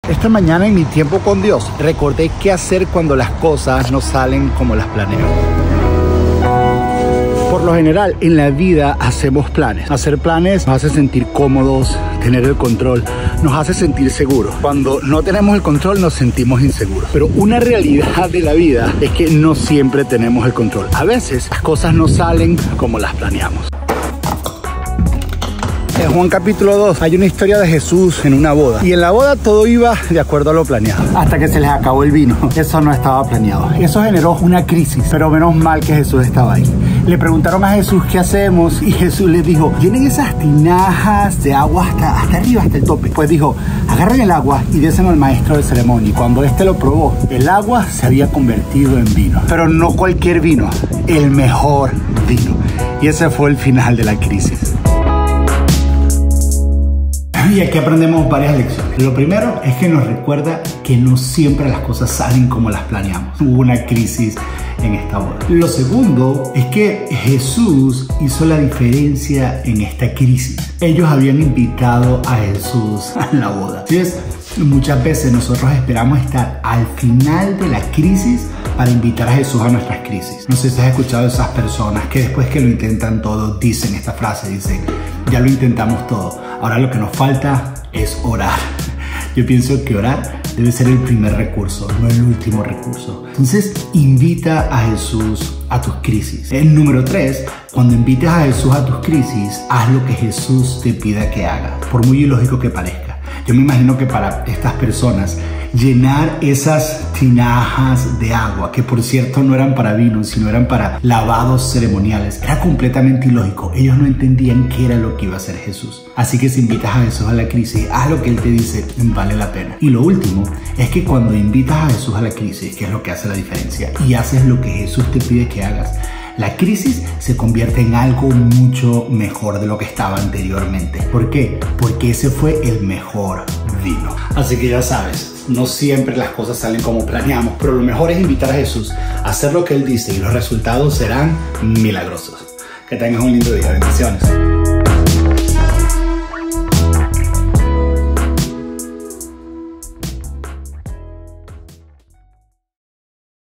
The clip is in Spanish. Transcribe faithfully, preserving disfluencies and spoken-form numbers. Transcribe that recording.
Esta mañana en mi tiempo con Dios recordé qué hacer cuando las cosas no salen como las planeo. Por lo general, en la vida hacemos planes. Hacer planes nos hace sentir cómodos, tener el control, nos hace sentir seguros. Cuando no tenemos el control, nos sentimos inseguros. Pero una realidad de la vida es que no siempre tenemos el control. A veces, las cosas no salen como las planeamos. En Juan capítulo dos hay una historia de Jesús en una boda. Y en la boda todo iba de acuerdo a lo planeado. Hasta que se les acabó el vino. Eso no estaba planeado. Eso generó una crisis. Pero menos mal que Jesús estaba ahí. Le preguntaron a Jesús qué hacemos y Jesús les dijo: llenen esas tinajas de agua hasta, hasta arriba, hasta el tope. Pues dijo: agarren el agua y déselo al maestro de ceremonia. Y cuando este lo probó, el agua se había convertido en vino. Pero no cualquier vino, el mejor vino. Y ese fue el final de la crisis. Y aquí aprendemos varias lecciones. Lo primero es que nos recuerda que no siempre las cosas salen como las planeamos. Hubo una crisis en esta boda. Lo segundo es que Jesús hizo la diferencia en esta crisis. Ellos habían invitado a Jesús a la boda. Entonces, muchas veces nosotros esperamos estar al final de la crisis para invitar a Jesús a nuestras crisis. No sé si has escuchado de esas personas que después que lo intentan todo dicen esta frase, dicen: ya lo intentamos todo, ahora lo que nos falta es orar. Yo pienso que orar debe ser el primer recurso, no el último recurso. Entonces, invita a Jesús a tus crisis. El número tres, cuando invites a Jesús a tus crisis, haz lo que Jesús te pida que haga, por muy ilógico que parezca. Yo me imagino que para estas personas, llenar esas tinajas de agua, que por cierto no eran para vino, sino eran para lavados ceremoniales, era completamente ilógico. Ellos no entendían qué era lo que iba a hacer Jesús. Así que si invitas a Jesús a la crisis, haz lo que Él te dice, vale la pena. Y lo último es que cuando invitas a Jesús a la crisis, que es lo que hace la diferencia, y haces lo que Jesús te pide que hagas, la crisis se convierte en algo mucho mejor de lo que estaba anteriormente. ¿Por qué? Porque ese fue el mejor vino. Así que ya sabes, no siempre las cosas salen como planeamos, pero lo mejor es invitar a Jesús a hacer lo que Él dice y los resultados serán milagrosos. Que tengas un lindo día. Bendiciones.